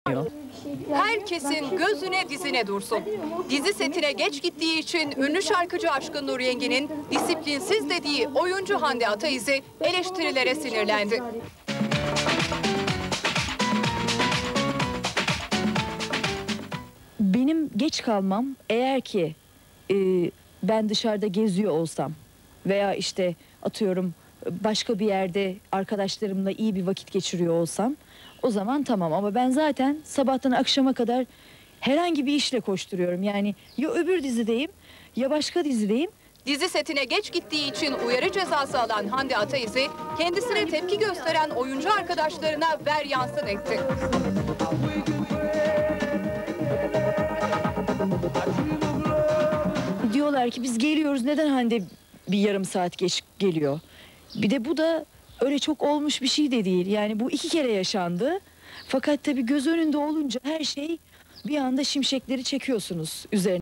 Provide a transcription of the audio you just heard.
Herkesin gözüne dizine dursun. Dizi setine geç gittiği için ünlü şarkıcı Aşkın Nur Yengi'nin disiplinsiz dediği oyuncu Hande Ataizi eleştirilere sinirlendi. Benim geç kalmam eğer ki ben dışarıda geziyor olsam veya işte atıyorum başka bir yerde arkadaşlarımla iyi bir vakit geçiriyor olsam o zaman tamam, ama ben zaten sabahtan akşama kadar herhangi bir işle koşturuyorum. Yani ya öbür dizideyim ya başka dizideyim. Dizi setine geç gittiği için uyarı cezası alan Hande Ataizi kendisine tepki gösteren oyuncu arkadaşlarına ver yansın etti. Diyorlar ki biz geliyoruz, neden Hande bir yarım saat geç geliyor? Bir de bu da öyle çok olmuş bir şey de değil. Yani bu 2 kere yaşandı. Fakat tabii göz önünde olunca her şey bir anda şimşekleri çekiyorsunuz üzerine.